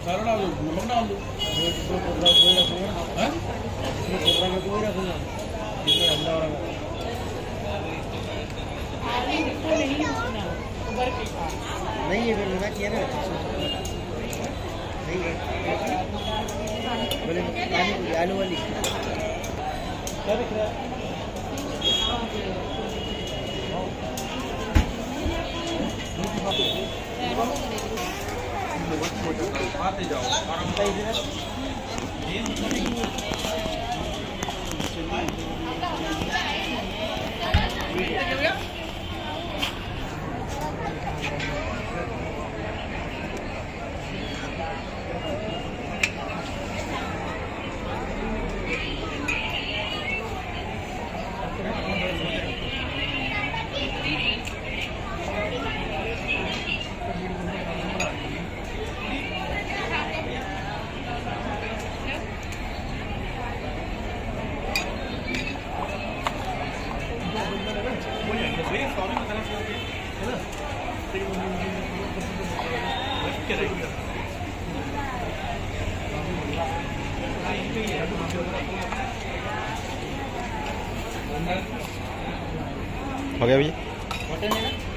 मसाला डाल दो, नमक डाल दो। दो टुकड़ा कोई रखूँगा, हाँ? दो टुकड़ा में कोई रखूँगा, जिसमें अंडा वाला। नहीं ये मैंने किया ना, नहीं है बोले पानी पूरी आलू वाली क्या दिख रहा है? आते जाओ आराम से। हो गया भैया।